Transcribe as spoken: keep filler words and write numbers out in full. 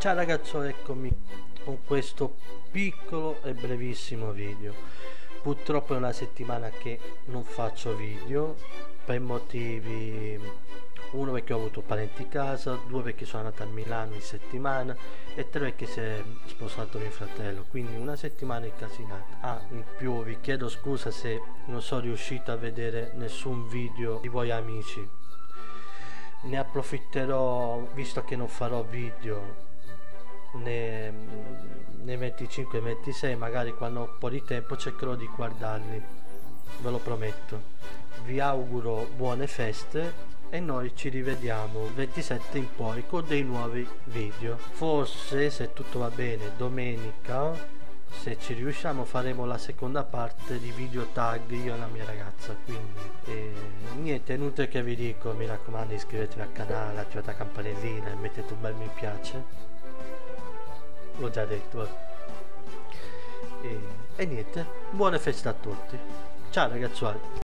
Ciao ragazzo, eccomi con questo piccolo e brevissimo video. Purtroppo è una settimana che non faccio video per motivi: uno perché ho avuto parenti in casa, due perché sono andato a Milano in settimana e tre perché si è sposato mio fratello, quindi una settimana incasinata. Ah, in più vi chiedo scusa se non sono riuscito a vedere nessun video di voi amici. Ne approfitterò, visto che non farò video nei, nei venticinque e ventisei, magari quando ho un po' di tempo cercherò di guardarli, ve lo prometto. Vi auguro buone feste e noi ci rivediamo il ventisette in poi con dei nuovi video. Forse, se tutto va bene, domenica, se ci riusciamo, faremo la seconda parte di video tag io e la mia ragazza. Quindi eh, niente, è inutile che vi dico, mi raccomando, iscrivetevi al canale, attivate la campanellina e mettete un bel mi piace. L'ho già detto. E, e niente, buone feste a tutti. Ciao ragazzuoli.